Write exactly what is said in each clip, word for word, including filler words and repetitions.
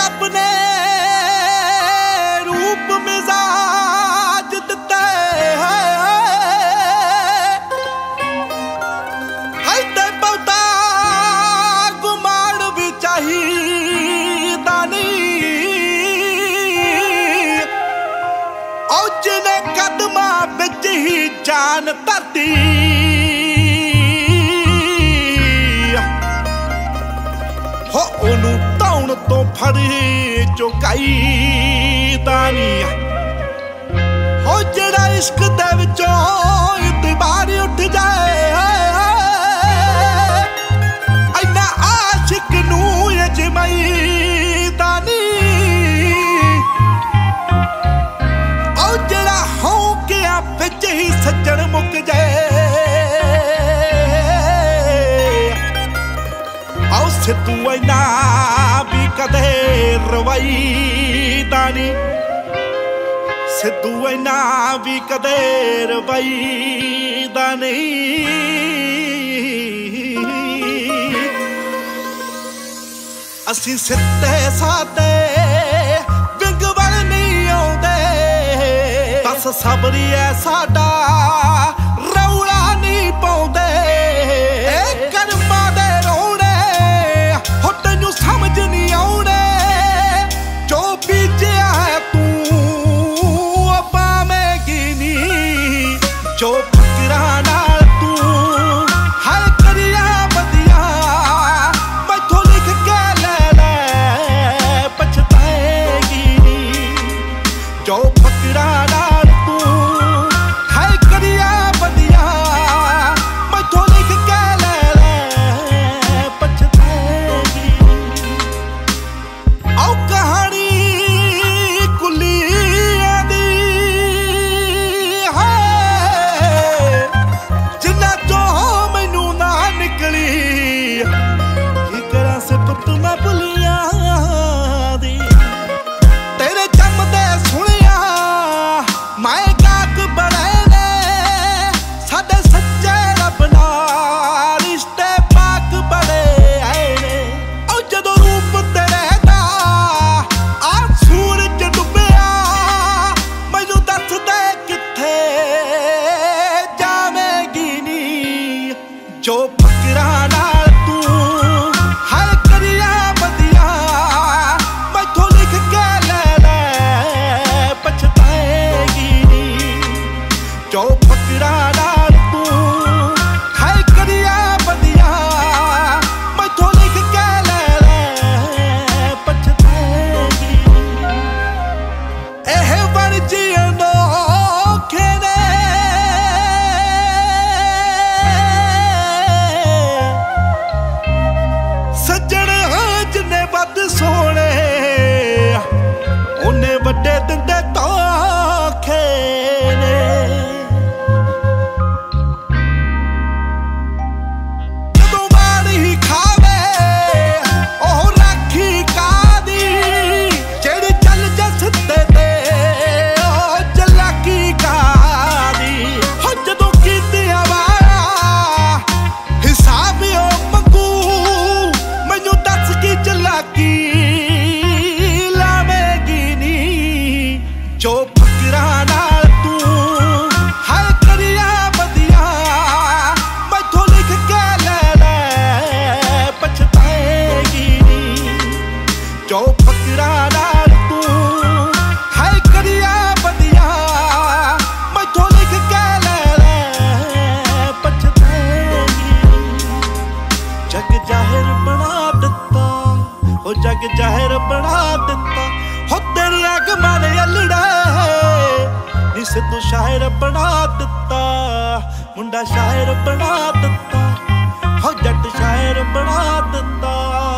रब ने रूप मिजाज दिता है ते बहुता गुमान भी चाहिदा नहीं और जिन्हें कदमां विच ही जान धरती हो ओनू धौण तो फड़ी चुकाई दानी हो जेड़ा इश्क दे विचों इतबार उठ जाए इन्ना आशिक नू अजमाई दानी ओ जेड़ा हो के विच ही सज्जन मुक जाए सिद्धू इन्ना भी कदे रवाईदा नहीं सिद्धू इन्ना भी कदे रवाईदा नहीं असी सिद्धे साधे विंग वल नहीं आउंदे बस सबरी है साडा रौला नहीं पाउंदे समझ नहीं आउणे जो बीजिया है तू पावेगी नहीं जो फकरा नाल तू हर करिया बदिया मैथों लिख के ले ले पछताएगी नहीं जो फकरा नाल तू हर करिया बदिया मैथों लिख के ले ले पछताएगी आओ कहानी कुलियां दी है जिन्ना चो मैनू ना निकली की करा से पुत मैं भुलिया दी तेरे जमदे सुनिया मैं गाक बड़े ने साडे सच्चे रब नाल रिश्ते पाक बड़े आए ने ओ जदों रूप तेरे जो फकरा नाल तू हर करिया बदिया मैथों लिख के ले ले पछताएगी नहीं जो फकरा नाल तू हर करिया बदिया मैथों लिख के ले ले पछताएगी एह बन जीनो औखे ने सोने उन्हें बड़े दिंदे धोखे ने जदों मार ही खावे ओह राखी कादी जेड़ी चल जा सिद्धे ते ओह चलाकी कादी हो जदों कीतिया वाला हिसाब ओ मंगू मैनू दस की चलाकी जो फकरा नाल तू हर करिया बदिया मैथों लिख के ले ले पछताएगी नहीं जो फकरा नाल तू हर करिया बदिया मैथों लिख के ले ले पछताएगी जग जाहिर बना दिता हो जग जाहिर बना दिता हो तेरी अग मन अलड़ा सिद्धू शायर बना दिता मुंडा शायर बना दिता हो जट शायर बना दिता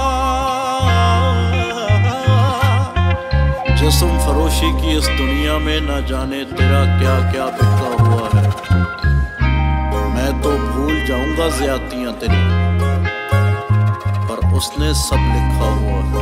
जिस्म फरोशी की इस दुनिया में न जाने तेरा क्या क्या बिखरा हुआ है मैं तो भूल जाऊंगा ज्यादतियां तेरी पर उसने सब लिखा हुआ है।